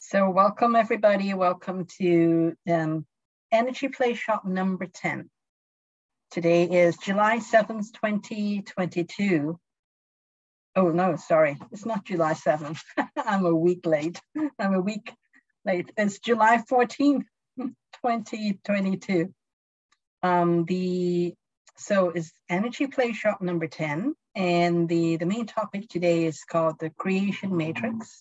So welcome everybody, welcome to Energy Playshop number 10. Today is July 7th, 2022. Oh no, sorry, it's not July 7th. I'm a week late. It's July 14th, 2022. So it's Energy Playshop number 10, and the main topic today is called the Creation Matrix.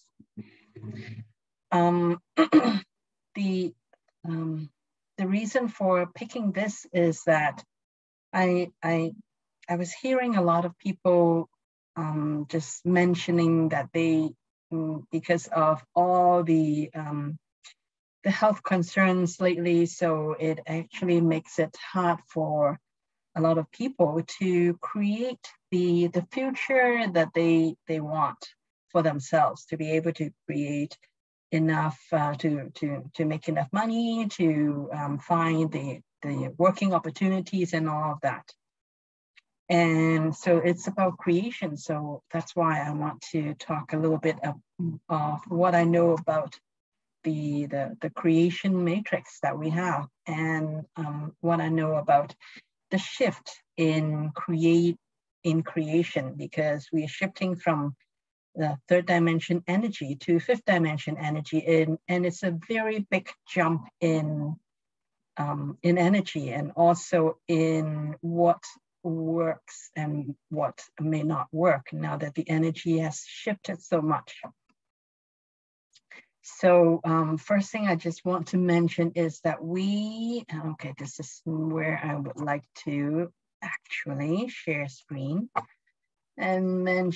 The reason for picking this is that I was hearing a lot of people just mentioning that they, because of all the health concerns lately, so it actually makes it hard for a lot of people to create the future that they want for themselves, to be able to create enough to make enough money, to find the working opportunities and all of that. And so it's about creation. So that's why I want to talk a little bit of what I know about the creation matrix that we have, and what I know about the shift in creation, because we are shifting from the third dimension energy to fifth dimension energy, and it's a very big jump in energy, and also in what works and what may not work now that the energy has shifted so much. So first thing I just want to mention is that this is where I would like to actually share screen and then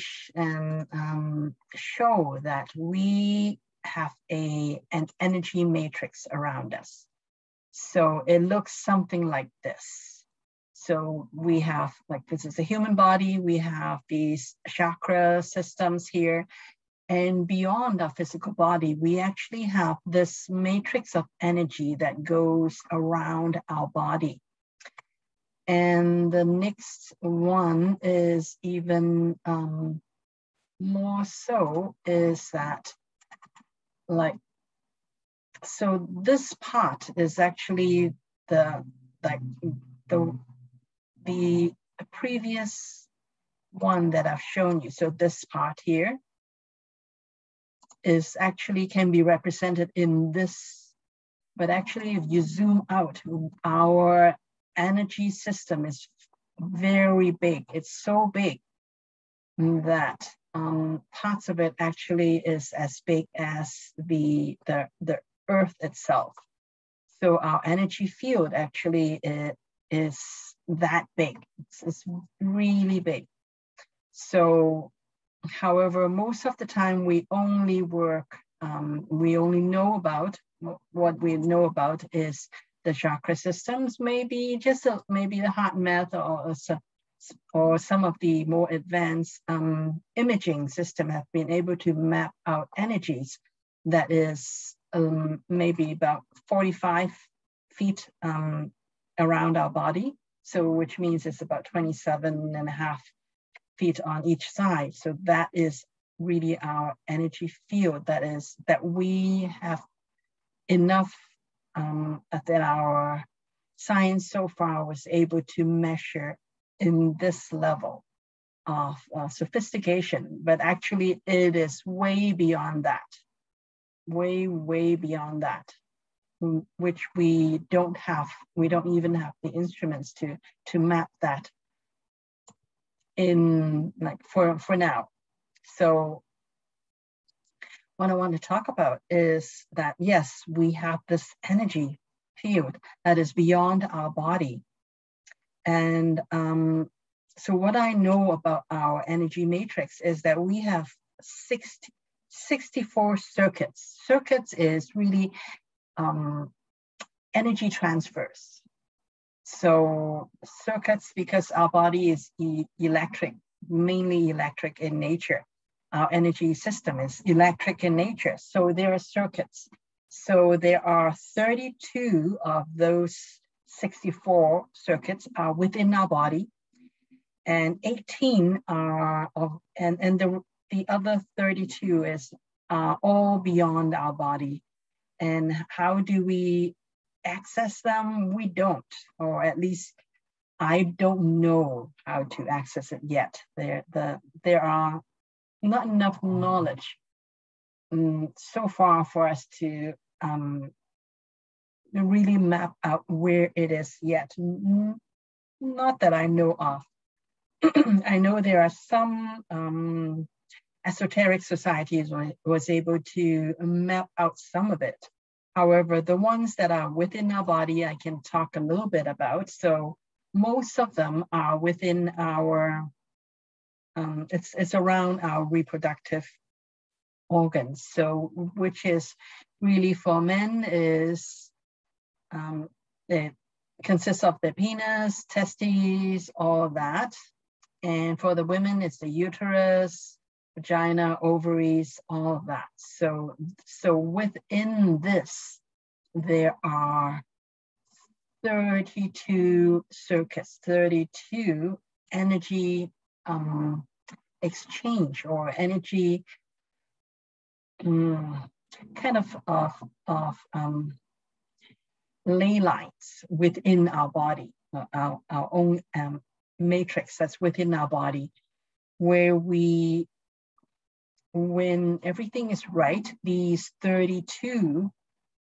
show that we have an energy matrix around us. So it looks something like this. So we have, like, this is a human body, we have these chakra systems here, and beyond our physical body, we actually have this matrix of energy that goes around our body. And the next one is even more so, is that, like, so this part is actually the previous one that I've shown you. So this part here is actually can be represented in this, but actually if you zoom out, our energy system is very big. It's so big that parts of it actually is as big as the Earth itself. So our energy field actually is that big. It's really big. So, however, most of the time we only work, we only know about, what we know about is the chakra systems, maybe just maybe the heart math, or some of the more advanced imaging system have been able to map out energies that is maybe about 45 feet around our body. So which means it's about 27.5 feet on each side. So that is really our energy field, that we have enough that our science so far was able to measure in this level of sophistication. But actually it is way beyond that, way beyond that, which we don't even have the instruments to map that in, like, for now. So what I want to talk about is that, yes, we have this energy field that is beyond our body. And so what I know about our energy matrix is that we have 64 circuits. Circuits is really energy transfers. So circuits, because our body is electric, mainly electric in nature. Our energy system is electric in nature. So there are circuits. So there are 32 of those 64 circuits are within our body, and 18 are and the other 32 is are all beyond our body. And how do we access them? We don't, or at least I don't know how to access it yet. There are not enough knowledge so far for us to really map out where it is yet. Not that I know of. I know there are some esoteric societies was able to map out some of it. However, the ones that are within our body, I can talk a little bit about. So most of them are within our, it's around our reproductive organs. So which is really for men is, it consists of the penis, testes, all of that. And for the women, it's the uterus, vagina, ovaries, all of that. So within this, there are 32 circuits, 32 energy exchange or energy kind of ley lines within our body, our own matrix that's within our body, where when everything is right, these 32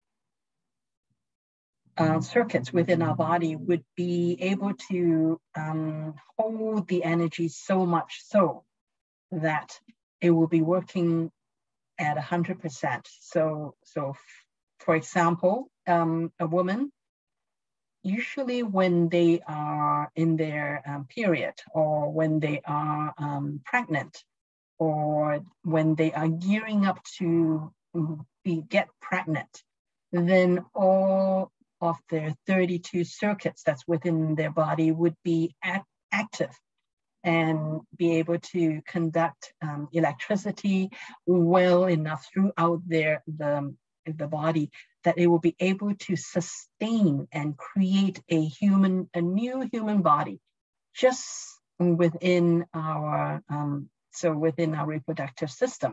circuits within our body would be able to hold the energy so much so that it will be working at 100%. So for example, a woman, usually when they are in their period, or when they are pregnant, or when they are gearing up to get pregnant, then all of their 32 circuits that's within their body would be active and be able to conduct electricity well enough throughout the body that it will be able to sustain and create a new human body just within our within our reproductive system.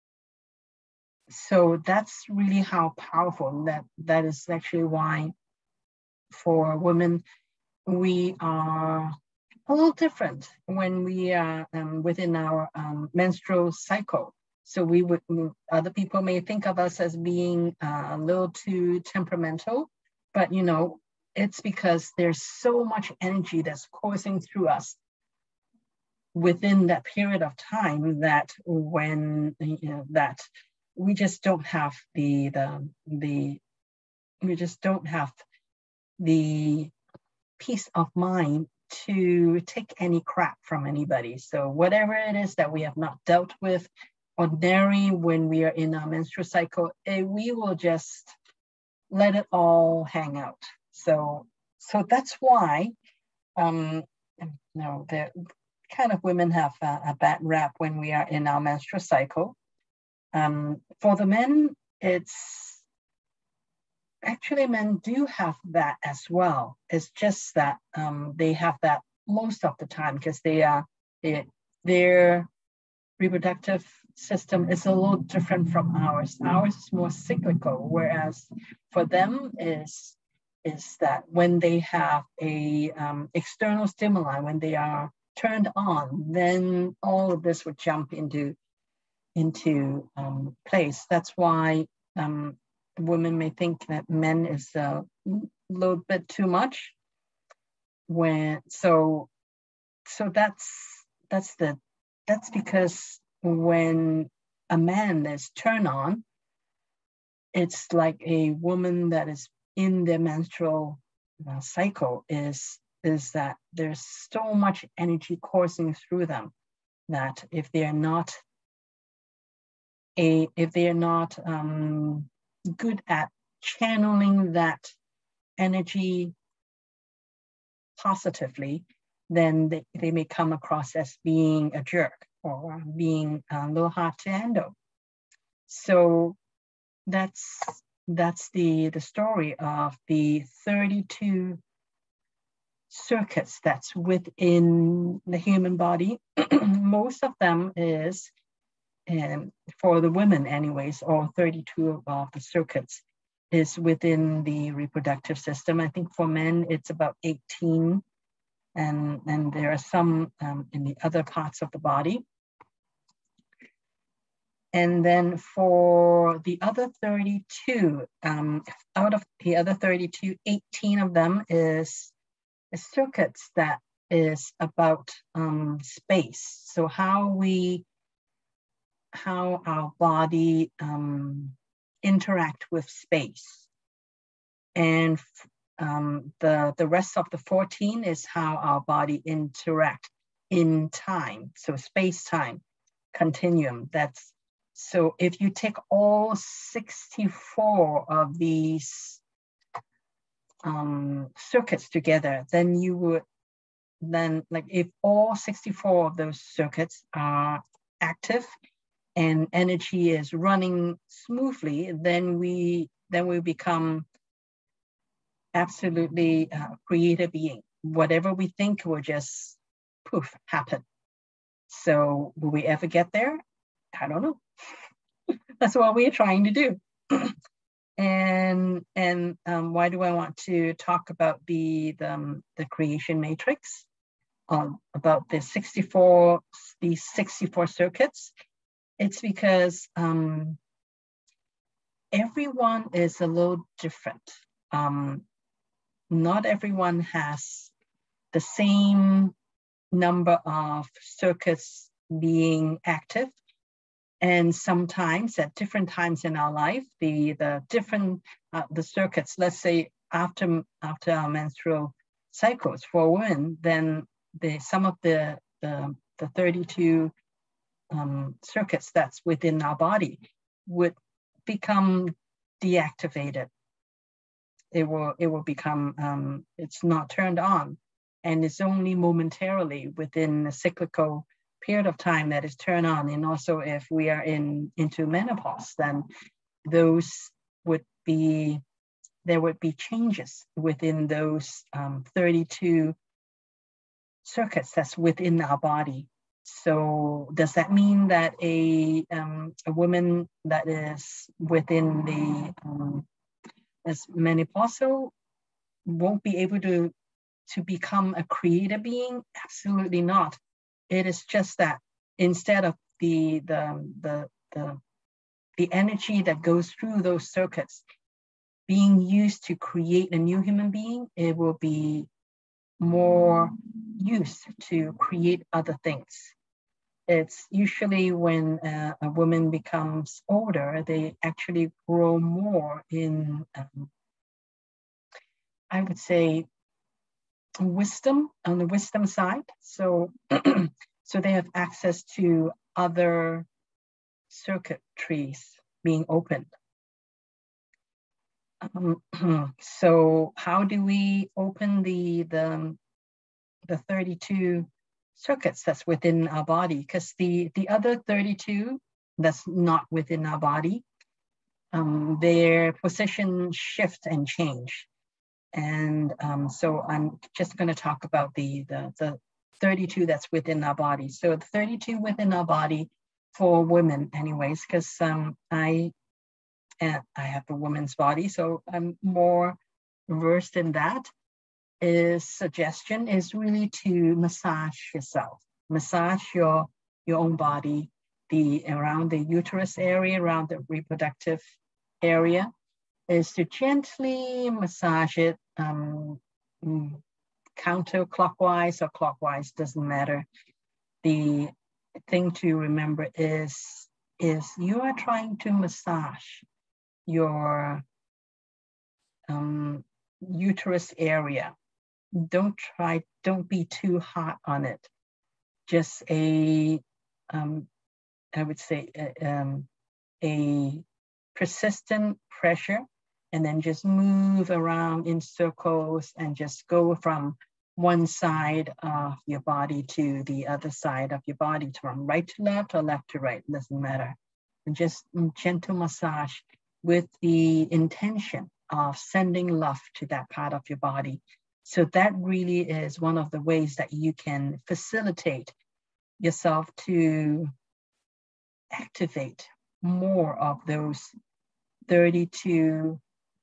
So that's really how powerful that is. Actually why for women we are a little different when we are within our menstrual cycle. So other people may think of us as being a little too temperamental, but it's because there's so much energy that's coursing through us within that period of time that that we just don't have the peace of mind to take any crap from anybody. So whatever it is that we have not dealt with ordinary when we are in our menstrual cycle, we will just let it all hang out. So that's why the kind of women have a bad rap when we are in our menstrual cycle. For the men, it's actually men do have that as well. It's just that they have that most of the time because their reproductive system is a little different from ours. Ours is more cyclical, whereas for them is that when they have a external stimuli, when they are turned on, then all of this would jump into place. That's why women may think that men is a little bit too much. That's because when a man is turned on, it's like a woman that is in their menstrual cycle is that there's so much energy coursing through them that if they are not good at channeling that energy positively, then they may come across as being a jerk or being a little hard to handle. So that's the story of the 32 circuits that's within the human body. Most of them is and for the women anyways, all 32 of the circuits is within the reproductive system. I think for men, it's about 18, and there are some in the other parts of the body. And then for the other 32, out of the other 32, 18 of them is circuits that is about space. So how our body interact with space. And the rest of the 14 is how our body interact in time. So space-time continuum. So if you take all 64 of these circuits together, then you would like if all 64 of those circuits are active and energy is running smoothly, then we become absolutely creative being. Whatever we think will just poof happen. So will we ever get there? I don't know. That's what we're trying to do. And why do I want to talk about the creation matrix? About the 64 circuits? It's because everyone is a little different. Not everyone has the same number of circuits being active. And sometimes at different times in our life, the different the circuits, let's say after our menstrual cycles for women, then some of the 32 circuits that's within our body would become deactivated. It will become it's not turned on, and it's only momentarily within a cyclical period of time that is turned on. And also if we are into menopause, then there would be changes within those 32 circuits that's within our body. So does that mean that a woman that is within the as menopausal won't be able to become a creative being? Absolutely not. It is just that instead of the energy that goes through those circuits being used to create a new human being, it will be more used to create other things. It's usually when a woman becomes older, they actually grow more in, I would say, wisdom, on the wisdom side. So so they have access to other circuitries being opened. So how do we open the 32 circuits that's within our body? Because the other 32 that's not within our body, their position shift and change. And so I'm just going to talk about the 32 that's within our body. So the 32 within our body for women anyways, because I have a woman's body, so I'm more versed in that. Suggestion is really to massage yourself, massage your own body, around the uterus area, around the reproductive area, is to gently massage it, counterclockwise or clockwise, doesn't matter. The thing to remember is you are trying to massage your uterus area. Don't be too hot on it. Just I would say a persistent pressure, and then just move around in circles and just go from one side of your body to the other side of your body, from right to left or left to right, doesn't matter. And just gentle massage with the intention of sending love to that part of your body. So that really is one of the ways that you can facilitate yourself to activate more of those 32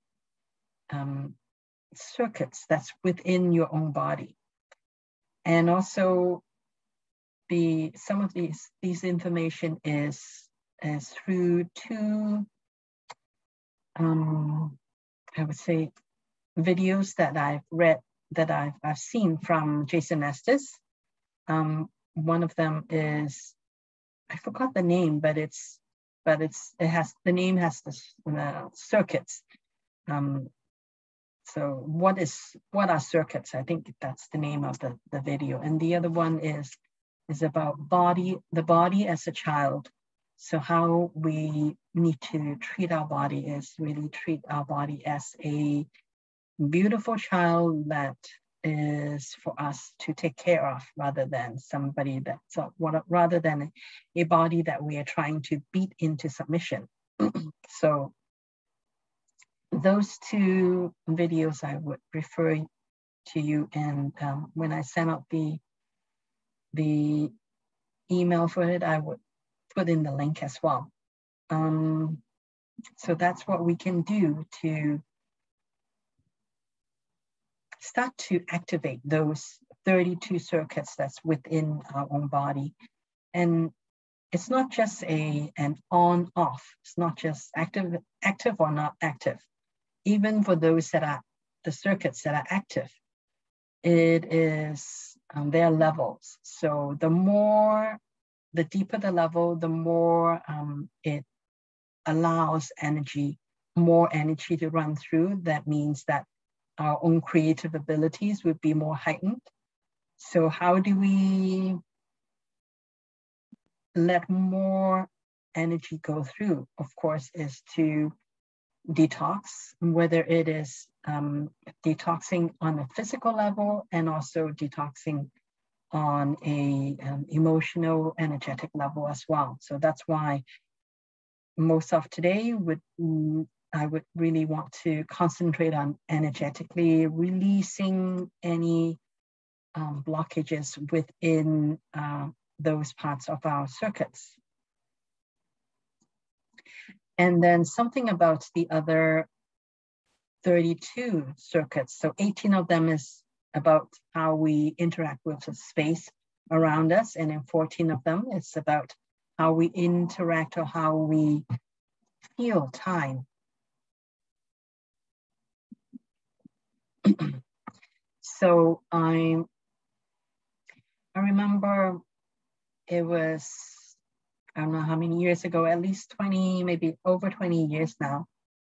circuits that's within your own body. And also some of these information is through two, I would say, videos that I've read, that I've seen from Jason Estes. One of them is, I forgot the name, but the name has the circuits. So what are circuits? I think that's the name of the video. And the other one is about the body as a child. So how we need to treat our body is really treat our body as a beautiful child that is for us to take care of, rather than rather than a body that we are trying to beat into submission. So those two videos I would refer to you, and when I send out the email for it, I would put in the link as well. So that's what we can do to start to activate those 32 circuits that's within our own body. And it's not just an on-off. It's not just active or not active. Even for those that are the circuits that are active, it is their levels. So the deeper the level, the more it allows more energy to run through. That means that our own creative abilities would be more heightened. So how do we let more energy go through? Of course, is to detox, whether it is detoxing on a physical level and also detoxing on a emotional, energetic level as well. So that's why most of today I would really want to concentrate on energetically releasing any blockages within those parts of our circuits. And then something about the other 32 circuits. So 18 of them is about how we interact with the space around us. And in 14 of them, it's about how we interact or how we feel time. So I remember it was, I don't know how many years ago, at least 20, maybe over 20 years now.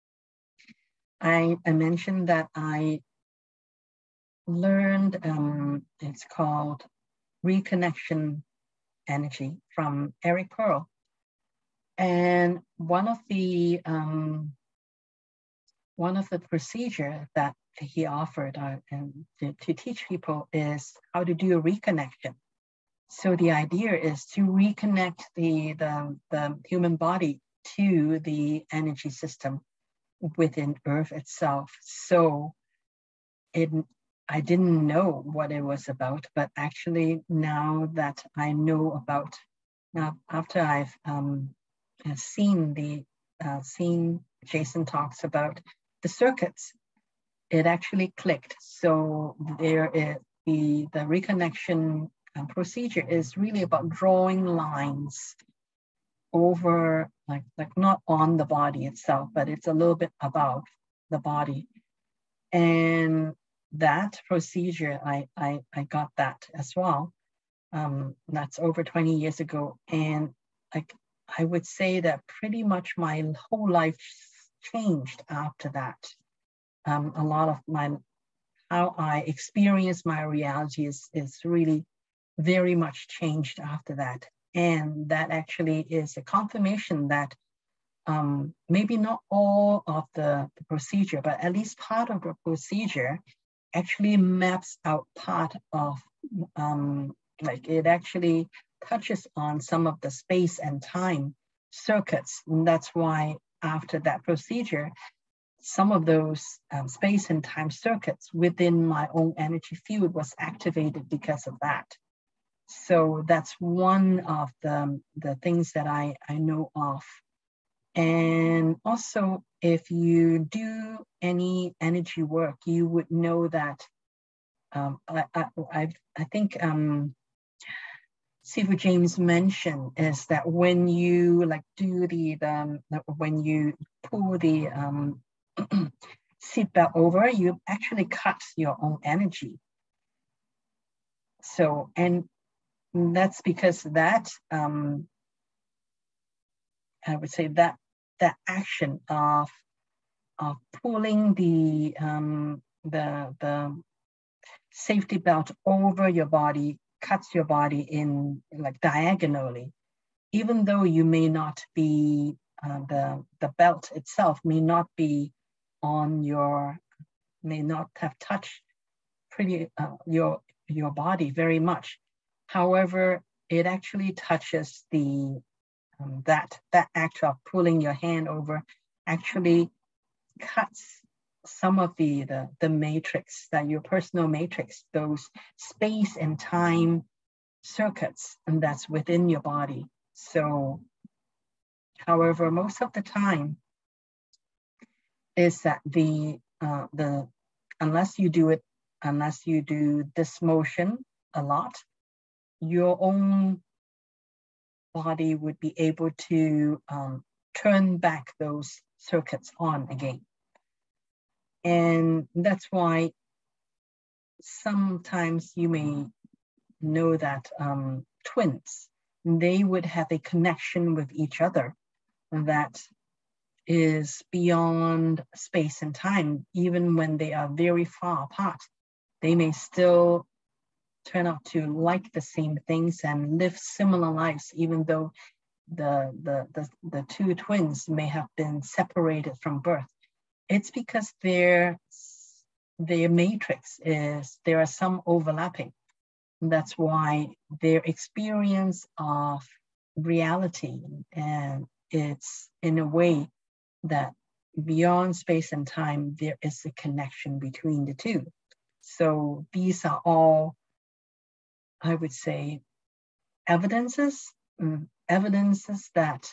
I mentioned that I learned, it's called reconnection energy from Eric Pearl. And one of the procedure that he offered and to teach people is how to do a reconnection. So the idea is to reconnect the human body to the energy system within Earth itself. So I didn't know what it was about, but actually now that I know about, now after I've seen Jason talks about the circuits, it actually clicked. So there is the reconnection procedure is really about drawing lines over, like not on the body itself, but it's a little bit above the body. And that procedure, I got that as well. That's over 20 years ago. And I would say that pretty much my whole life changed after that. A lot of how I experience my reality is really very much changed after that. And that actually is a confirmation that maybe not all of the procedure, but at least part of the procedure actually maps out part of, like it actually touches on some of the space and time circuits. And that's why after that procedure, some of those space and time circuits within my own energy field was activated because of that. So that's one of the things that I know of. And also, if you do any energy work, you would know that I think Sifu James mentioned is that when you like do when you pull the seatbelt over, you actually cut your own energy. So, and that's because that I would say that that action of pulling the safety belt over your body cuts your body in like diagonally, even though you may not be the belt itself may not be on your may not have touched pretty your body very much. However, it actually touches the that act of pulling your hand over actually cuts some of the matrix, that your personal matrix, those space and time circuits, and that's within your body. So, however, most of the time is that the unless you do this motion a lot, your own body would be able to turn back those circuits on again. And that's why sometimes you may know that twins, they would have a connection with each other that is beyond space and time. Even when they are very far apart, they may still turn out to like the same things and live similar lives, even though the two twins may have been separated from birth. It's because their matrix is, there are some overlapping. That's why their experience of reality, and it's in a way that beyond space and time, there is a connection between the two. So these are all, I would say, evidences that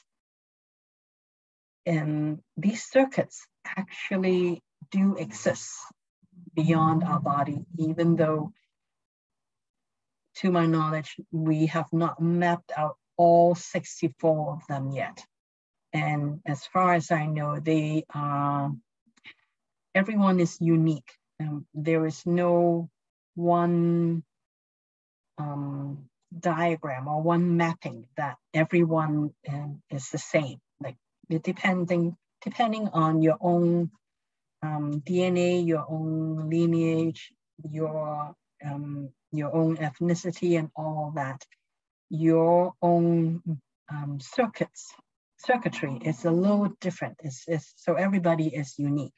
these circuits actually do exist beyond our body, even though, to my knowledge, we have not mapped out all 64 of them yet. And as far as I know, they are, everyone is unique. There is no one diagram or one mapping that everyone is the same. Like depending on your own DNA, your own lineage, your own ethnicity, and all that, your own circuitry is a little different. So everybody is unique.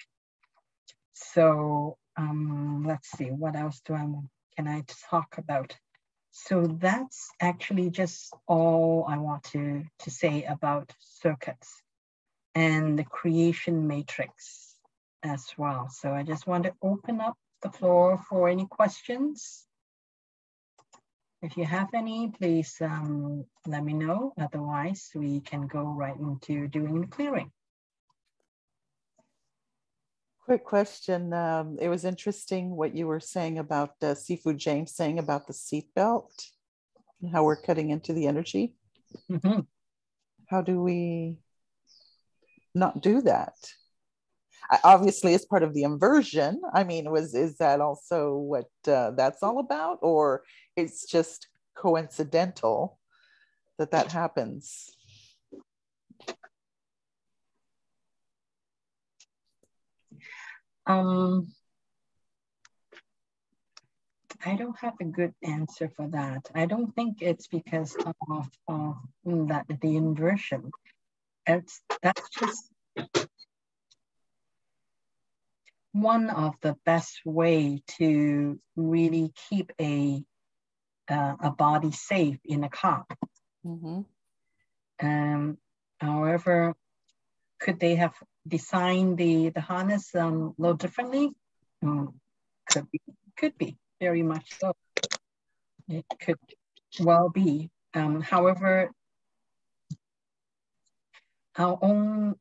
So let's see, what else can I talk about? So that's actually just all I want to say about circuits and the creation matrix as well. So I just want to open up the floor for any questions. If you have any, please let me know. Otherwise, we can go right into doing the clearing. Quick question. It was interesting what you were saying about Sifu James saying about the seatbelt and how we're cutting into the energy. Mm-hmm. How do we not do that? Obviously, it's part of the inversion. I mean, is that also what that's all about, or it's just coincidental that happens? I don't have a good answer for that. I don't think it's because of that the inversion. That's just one of the best way to really keep a body safe in a car. Mm-hmm. However, could they have designed the harness a little differently? Could be, very much so. It could. well be. However, our own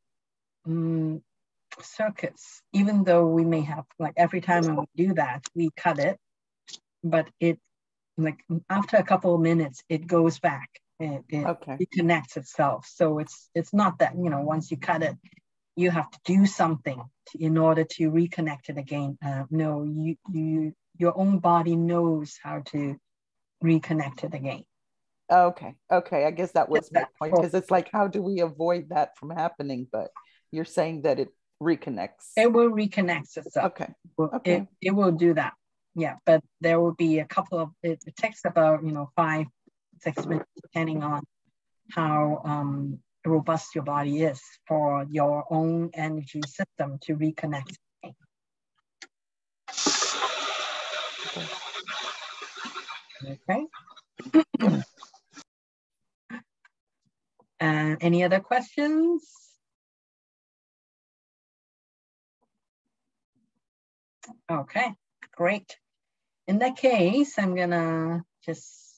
circuits, even though we may have, like every time when we do that, we cut it, but it, like after a couple of minutes, it goes back. It reconnects itself. So it's not that, you know, once you cut it, you have to do something in order to reconnect it again. No, your own body knows how to reconnect it again. Okay. I guess that was my point, because it's like, how do we avoid that from happening? But you're saying that it reconnects. It will reconnect itself. Okay. It will do that. Yeah, but there will be a couple of, it takes about, 5-6 minutes, depending on how robust your body is for your own energy system to reconnect. Okay. Any other questions? Okay, great. In that case, I'm gonna just